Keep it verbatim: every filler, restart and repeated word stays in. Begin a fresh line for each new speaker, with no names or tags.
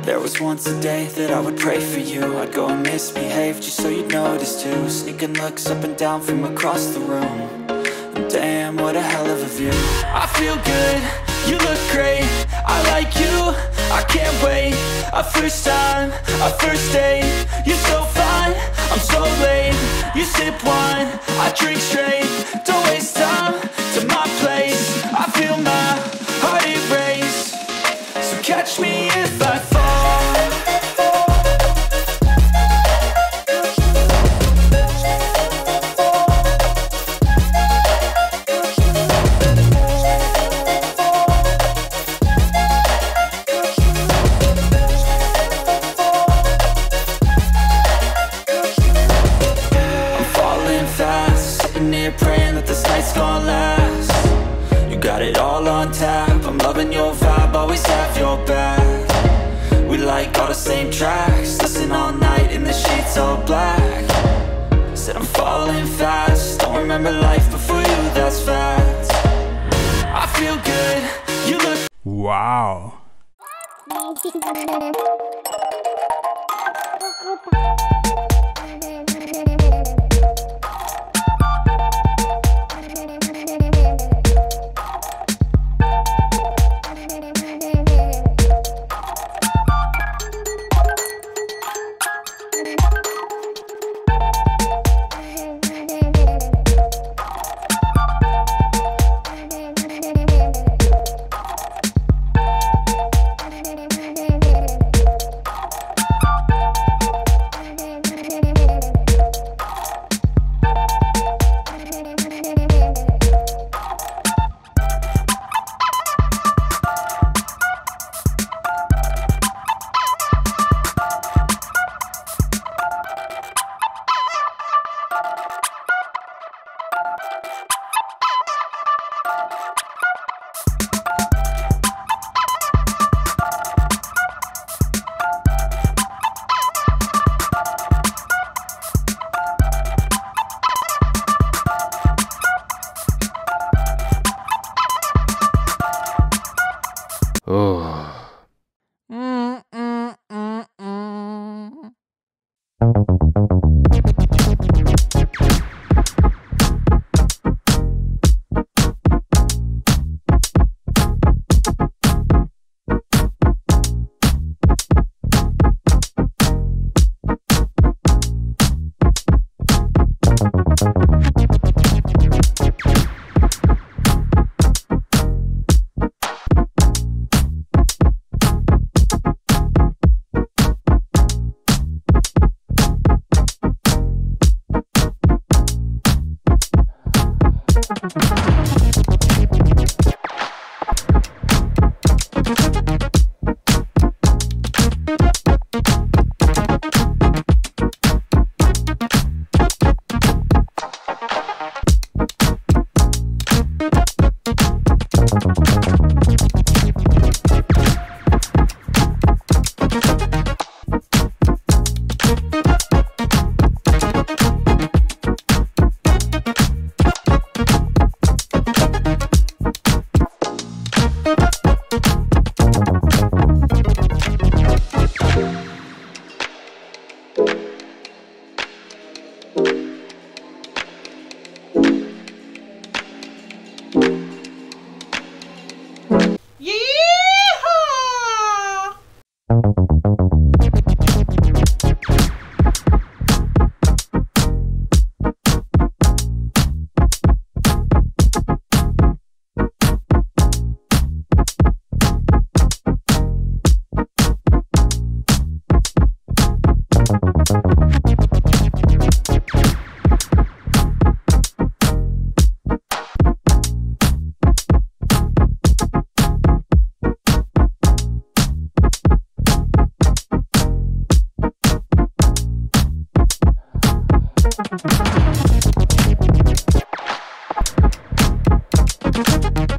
There was once a day that I would pray for you. I'd go and misbehave just so you'd notice too. Sneaking looks up and down from across the room. And damn, what a hell of a view. I feel good, you look great, I like you, I can't wait. A first time, a first date, you're so fine, I'm so late. You sip wine, I drink straight. Don't waste time to my place. I feel my heart erase. So catch me if I fall. Praying that this night's gonna last. You got it all on tap, I'm loving your vibe, always have your back. We like all the same tracks, listen all night in the sheets all black. Said I'm falling fast, don't remember life before you, that's fact. I feel good, you look.
Wow. Oh.
Thank you.